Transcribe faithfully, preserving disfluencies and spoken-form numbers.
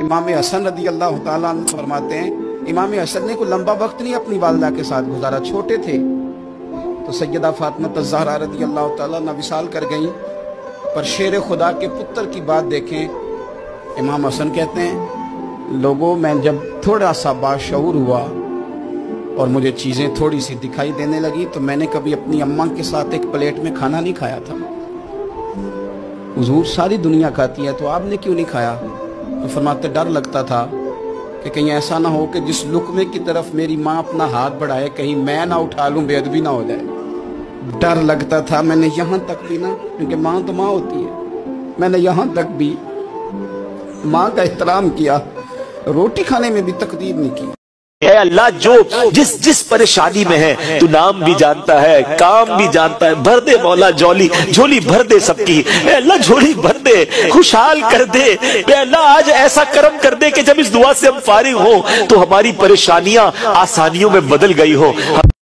امام حسن رضی اللہ تعالیٰ عنہ فرماتے ہیں امام حسن نے کوئی لمبا وقت نہیں اپنی والدہ کے ساتھ گزارا، چھوٹے تھے تو سیدہ فاطمہ الزہرا رضی اللہ تعالیٰ عنہ وصال کر گئیں، پر شیر خدا کے پتر کی بات دیکھیں۔ امام حسن کہتے ہیں لوگوں میں جب تھوڑا سا باشعور ہوا اور مجھے چیزیں تھوڑی سی دکھائی دینے لگی تو میں نے کبھی اپنی اماں کے ساتھ ایک پلیٹ میں کھانا نہیں کھایا تھا۔ حضور ساری دنیا کھاتی ہے تو آپ نے کیوں نہیں کھایا؟ تو فرماتے ڈر لگتا تھا کہ کہیں ایسا نہ ہو کہ جس لقمے کی طرف میری ماں اپنا ہاتھ بڑھائے کہیں میں نہ اٹھا لوں، بے ادبی نہ ہو جائے۔ ڈر لگتا تھا، میں نے یہاں تک بھی نہ، کیونکہ ماں تو ماں ہوتی ہے، میں نے یہاں تک بھی ماں کا احترام کیا، روٹی کھانے میں بھی تقدیر نہیں کی۔ اے اللہ جو جس جس پریشانی میں ہے تو نام بھی جانتا ہے، کام بھی جانتا ہے، بھر دے مولا جولی جھولی بھر دے سب کی۔ اے اللہ جھولی بھر دے، خوشحال کر دے۔ اے اللہ آج ایسا کرم کر دے کہ جب اس دعا سے ہم فارغ ہوں تو ہماری پریشانیاں آسانیوں میں بدل گئی ہو۔